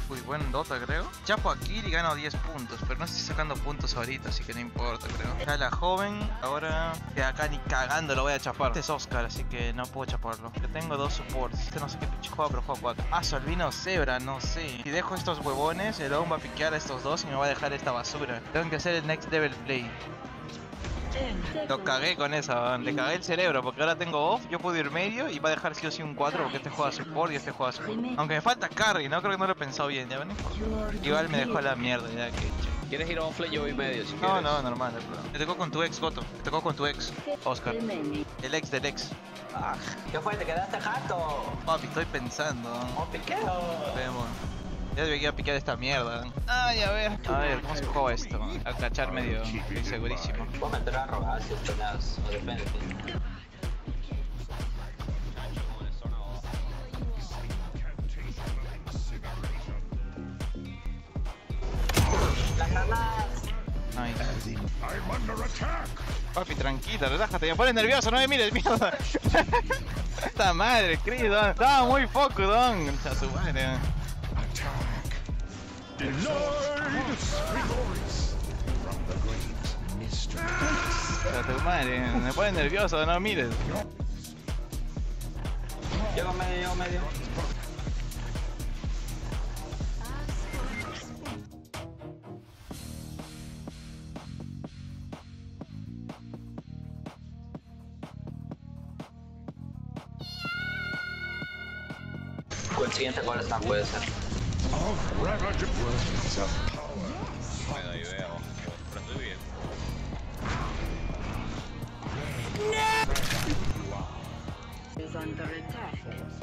Uy, buen Dota creo. Chapo aquí y gano 10 puntos, pero no estoy sacando puntos ahorita, así que no importa creo. Ya la joven, ahora de acá ni cagando lo voy a chapar. Este es Oscar, así que no puedo chaparlo. Yo tengo 2 supports. Este no sé qué pinche juega, pero juega 4. Ah, Solvino Zebra, no sé. Si dejo estos huevones, el Owen va a piquear a estos dos y me va a dejar esta basura. Tengo que hacer el next level play. Lo cagué con esa, le cagué el cerebro porque ahora tengo off, yo puedo ir medio y va a dejar sí o sí un 4 porque este juega support y este juega support. Aunque me falta carry, no creo que no lo he pensado bien, ya ven. Igual me dejó la mierda, ya que ¿Quieres ir a off lane? Yo voy medio si no, quieres. no, normal, no hay problema. Te tocó con tu ex, Goto. Te tocó con tu ex, Oscar. El ex del ex. Ah, ¿qué fue? ¿Te quedaste jato? Papi, estoy pensando. ¡Oh, piquero! Vemos. Ya debería piquear esta mierda. Ay, a ver, ¿cómo se juega esto? A cachar medio, estoy segurísimo. Puedo meter a robar si esperas o depende. Las granadas. Nice. Papi, tranquila, relájate, me pones nervioso, no me mires, mierda. Esta madre, Chris, don. Estaba muy foco, don. A su madre. A tu madre, me pones nervioso, no me mires. Llego medio. Con el siguiente cuál está puede ser. Me da idea, pero estoy bien. Is under attack.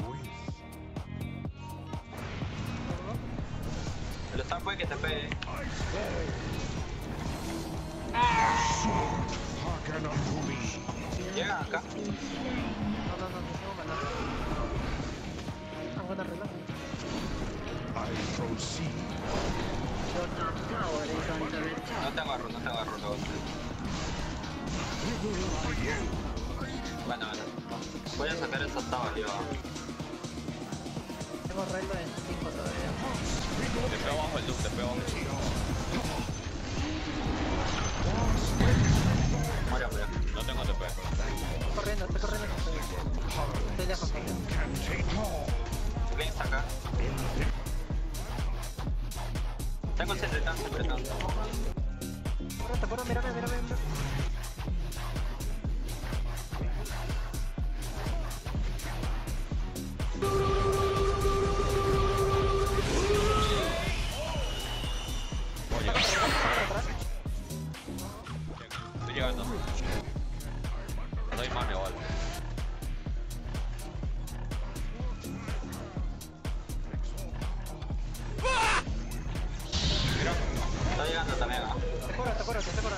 El star puede que te pegue. Llega acá. Your top tower is under attack. No te agarro, luego. Bueno. Voy a sacar esa tabla yo. Tengo reloj en 5 todavía. Te pego bajo el loop, te pego bajo el loop. Muere. No tengo TP. Estoy corriendo. Estoy lejos. Link está acá. Tengo el 7 tan apretando. Corre, mírame. Estoy llegando. No doy más igual. Está llegando también. Te corro.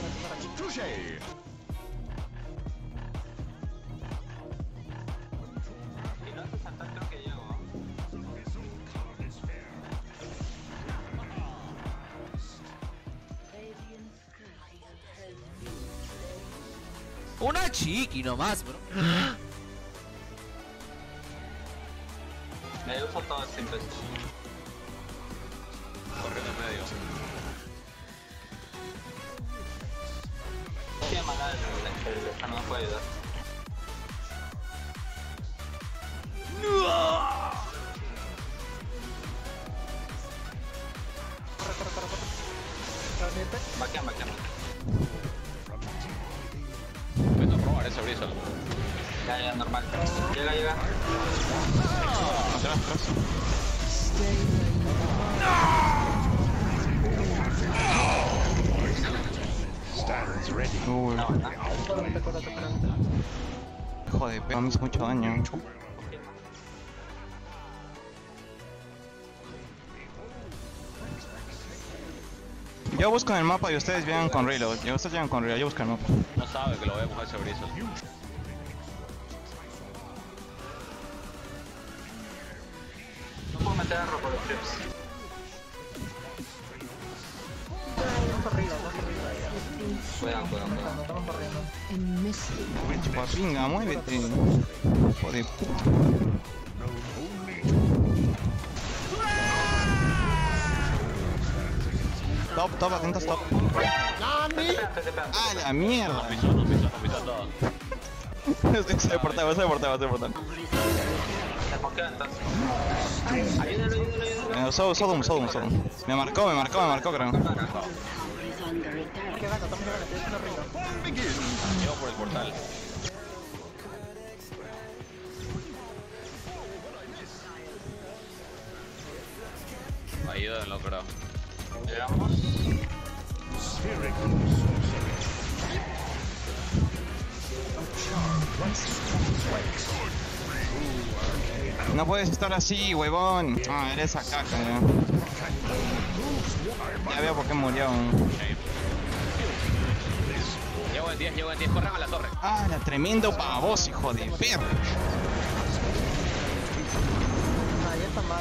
Si no haces saltar creo que llego. Una chiqui nomás, bro. Me uso todo el simple. Corriendo en medio. Tiene mala el esta no me puede ayudar. Vaquean. Vengo a probar ese bristle. Ya, normal. Llega. Atrás. Uy, No, ¿verdad? joder, me hizo mucho daño. Yo busco en el mapa y ustedes llegan con reload. Ustedes llegan con reload, yo busco el mapa. No sabe que lo vemos a ese bristle. No puedo meter a robo los trips. Vamos arriba. Cuidado. Estamos corriendo. Chupapinga, muévete. Hijo de puta. Top, atentos, top. Estoy pegando. ¡Ah, la mierda! Nos pisó todo. Se deportaba. Se mosquea entonces. Ayúdalo. Sodom. Me marcó, creo. Tower is under attack. Estamos llegando, estoy haciendo ruido. Llego por el portal. Ayúdenlo, creo. Llegamos. No puedes estar así, huevón. Ah, eres a caca, ya. Ya veo por qué murió. Llego en 10, corran a la torre. Ah, la tremendo pavos, hijo de perro. Ah, ya está mal,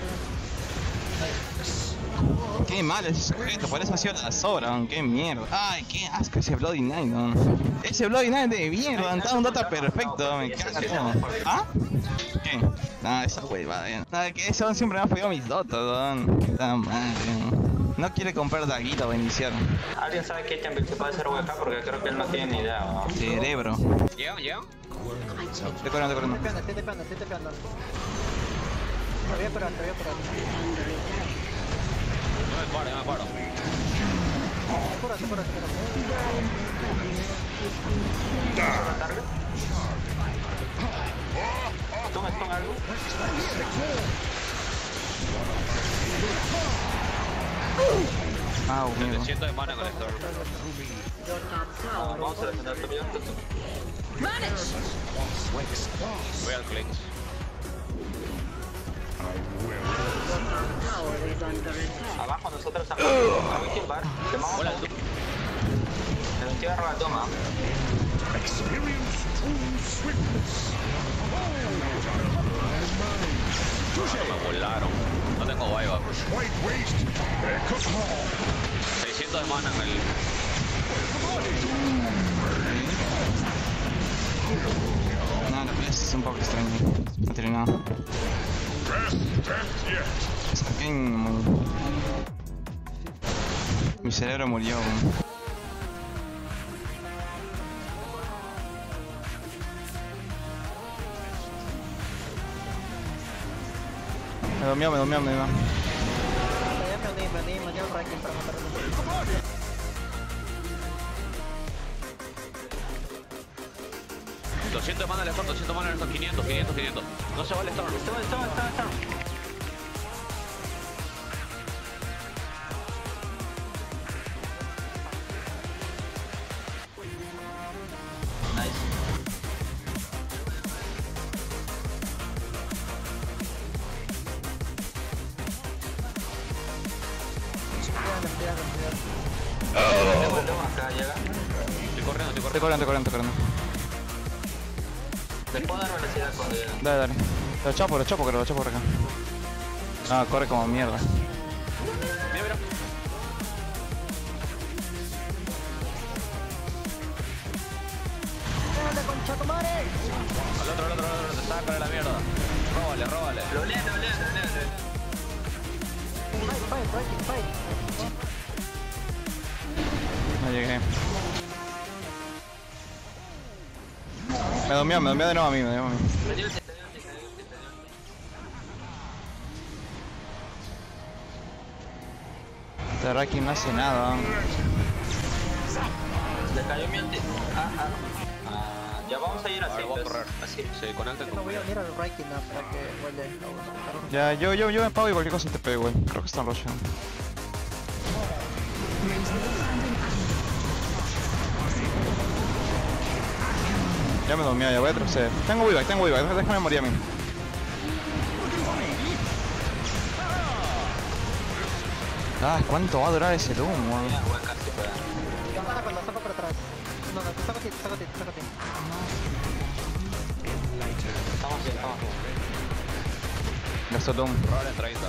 Qué mal ese sujeto, por eso ha sido la sobra, qué mierda. Ay, qué asco ese Bloody Knight, ¿no? Ese Bloody Knight de mierda, está un data perfecto, me caga todo. ¿Ah? ¿Qué? No, esa huevada, que eso siempre me ha fallado mis dotas, don. Puta madre. No quiere comprar daguita para iniciar. ¿Alguien sabe qué item se puede hacer acá? Porque creo que él no tiene ni idea, ¿no? Cerebro. ¿Llegan? Estoy corriendo. Estoy tepeando. Te voy a curar. Yo me paro. Cúrate. ¿Toma algo? Ah, mierda. 700 de mana con esto. Your top tower Vamos a defender tu vida. Voy al flex. tower is under attack. Abajo nosotros también. A Wicked Bar. Le vamos Hola, a... tú. El entierro la toma. Me volaron. No tengo buyback. 600 de mana en el... No, la pelea es un poco extraña. No tiene nada. Saqué mi cerebro murió. Me domió. Ya me uní al ranking para matarlo. 200 de mana al Storm, 200 de mana al Storm, 500. No se vale Storm. Está. Acá llega. Estoy corriendo. Le puedo dar velocidad cuando llega. Dale. Lo chapo por acá. Ah, corre como mierda. Mira. Al otro, te saca de la mierda. Róbale. Lo lea. Fight. No llegué. Me domió de nuevo a mí. Este Raki no hace nada. Le cayó mi anti... ya vamos a ir A así. ver, voy a pues. correr. Así. Se conecten No con voy a unir al ranking para que huele a uno. Ya, yo me pago y cualquier cosa te pego, güey. Creo que están rushando. Ya me domió, ya voy a retroceder. Tengo buyback, déjame morir a mí. Ah, ¿cuánto va a durar ese doom, weón? Ya, voy casi para... Lo saco para atrás. No, te saco a ti. Estamos bien. Gastó doom. Robar en 30.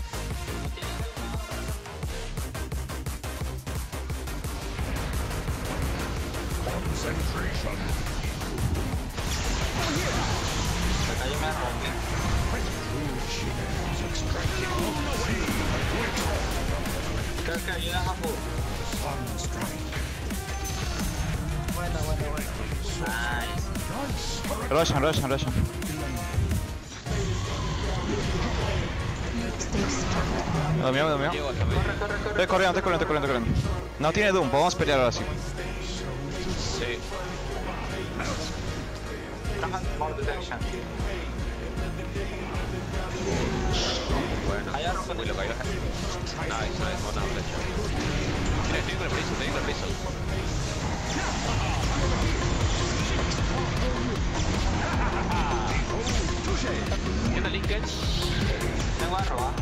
Le cayó mi arma. Creo que ayuda a Hafu. Buena. Nice. Roshan. Me domió. Llego hasta medio. Corre. Estoy corriendo. No tiene Doom, podemos pelear ahora sí. Sí. More detection. Bueno. Allá rompe Uy, lo cayó. Nice, buena flecha. Mira, estoy con el piso. ¿Qué tal, Linkage? Tengo a robar.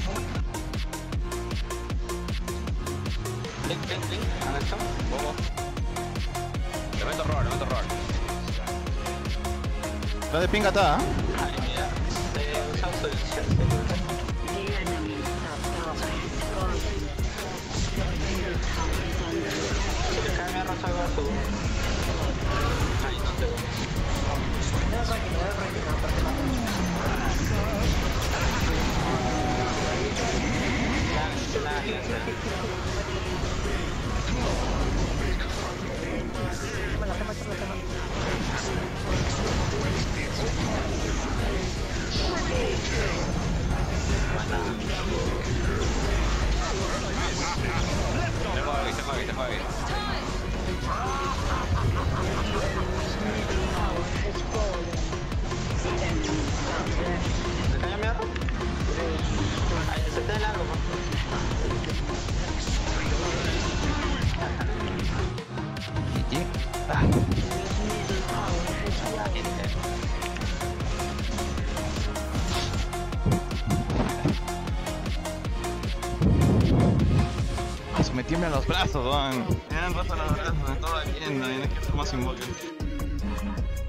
Link. ¿Han hecho? ¿Cómo? Le meto roar. ¿Dónde pinga está? Ay, mira. Usa su shell. The enemy's top tower is falling. Si le cae mi arroz algo azul. Ay, no te veo. Tengo aquí. ¿Le cae mi arroz? Ay, se te largo, Se me tiemblan los brazos, weón. Me han roto los brazos, me todo viendo, y no quiero más invocar.